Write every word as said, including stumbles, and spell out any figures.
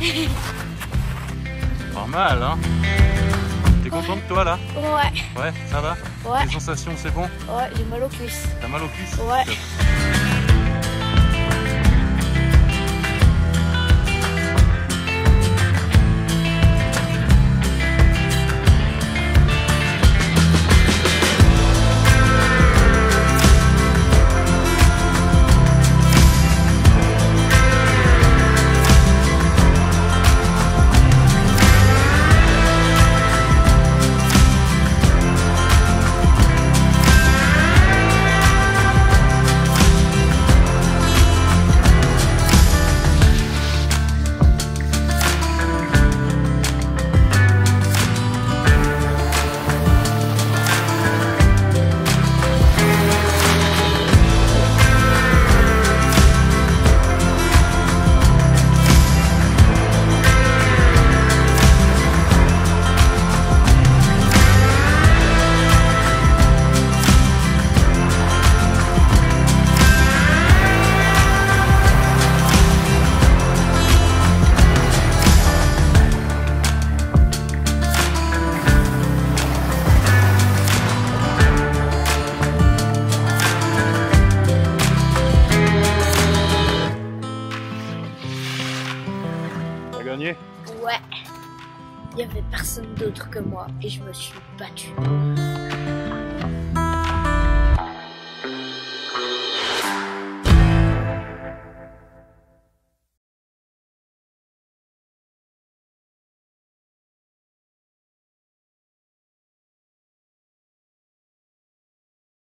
Pas mal, hein? T'es contente toi là? Ouais. Ouais, ça va? Ouais. Les sensations, c'est bon? Ouais, j'ai mal aux cuisses. T'as mal aux cuisses? Ouais. Top. Gagné? Ouais. Il y avait personne d'autre que moi et je me suis battue.